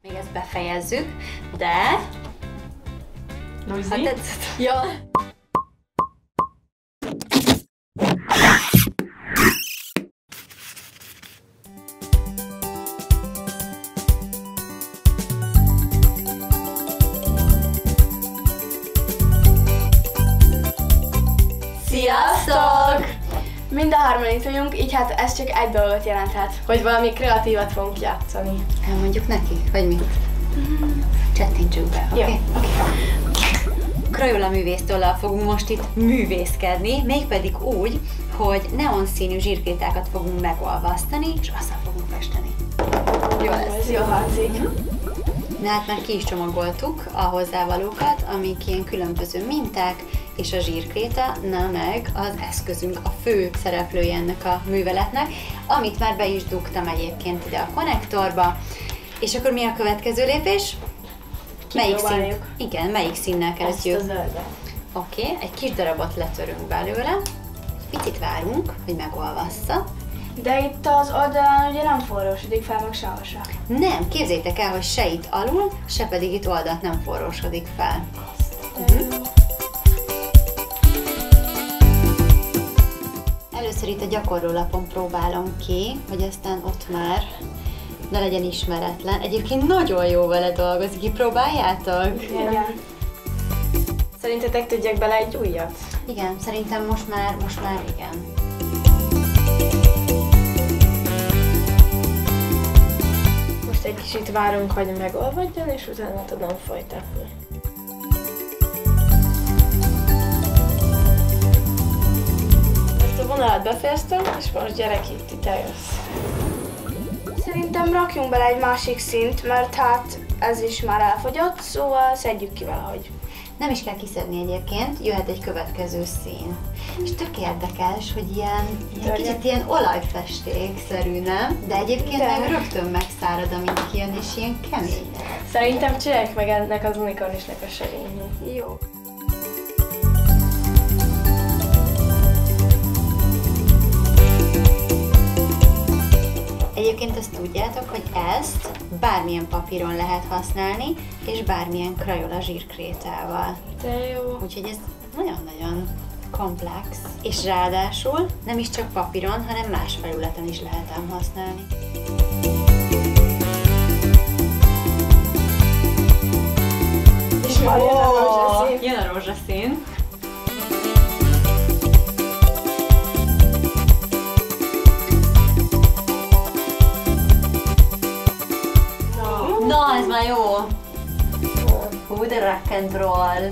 Még ezt befejezzük, de... Noisy? Ha tetszett. Ja. Sziasztok! Mind a hárman itt vagyunk, így hát ez csak egy dolgot jelenthet. Hogy valami kreatívat fogunk játszani. Elmondjuk nekik, vagy mit? Csettintsük be, oké? Jó, oké. Crayola művésztollal fogunk most itt művészkedni, mégpedig úgy, hogy neonszínű zsírkrétákat fogunk megolvasztani, és azzal fogunk festeni. Jó lesz. Ez jó hangzik. De hát már ki is csomagoltuk a hozzávalókat, amik ilyen különböző minták, és a zsírkréta, na meg az eszközünk, a fő szereplője ennek a műveletnek, amit már be is dugtam egyébként ide a konnektorba. És akkor mi a következő lépés? Melyik szín? Igen, melyik színnel kezdjük? Ezt a zöldet. Oké, egy kis darabot letörünk belőle, picit várunk, hogy megolvassza. De itt az oldalán ugye nem forrósodik fel, meg sehol se. Nem, képzeljétek el, hogy se itt alul, se pedig itt oldalt nem forrósodik fel. Először itt a gyakorlólapon próbálom ki, hogy aztán ott már ne legyen ismeretlen. Egyébként nagyon jó vele dolgozni, kipróbáljátok? Igen. Szerintetek tudják bele egy újat? Igen, szerintem most már igen. Most egy kicsit várunk, hogy megolvadjon, és utána tudom folytatni. Ezt a vonalat befejeztem, és most gyerek itt te jössz. Szerintem rakjunk bele egy másik színt, mert hát ez is már elfogyott, szóval szedjük ki valahogy. Nem is kell kiszedni egyébként, jöhet egy következő szín. És tök érdekes, hogy ilyen kicsit ilyen olajfestékszerű, nem? De egyébként meg rögtön megszárad, amint kijön, és ilyen kemény. Szerintem csináljuk meg ennek az unikornisnek a serényét. Jó. Egyébként azt tudjátok, hogy ezt bármilyen papíron lehet használni, és bármilyen Crayola zsírkrétával. De jó. Úgyhogy ez nagyon-nagyon komplex. És ráadásul nem is csak papíron, hanem más felületen is lehet ám használni. És már jön a rózsaszín. Jön a rózsaszín. Na, ez már jó! Hú, de rock and roll!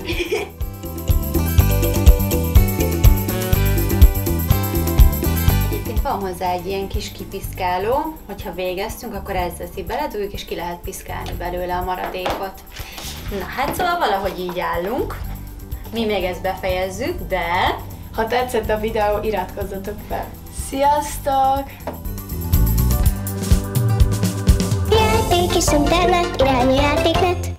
Egyébként van hozzá egy ilyen kis kipiszkáló, hogyha végeztünk, akkor ezzel beledugjuk, és ki lehet piszkálni belőle a maradékot. Na hát szóval valahogy így állunk. Mi még ezt befejezzük, de... Ha tetszett a videó, iratkozzatok fel! Sziasztok! Játék és internet, irányú játéknet.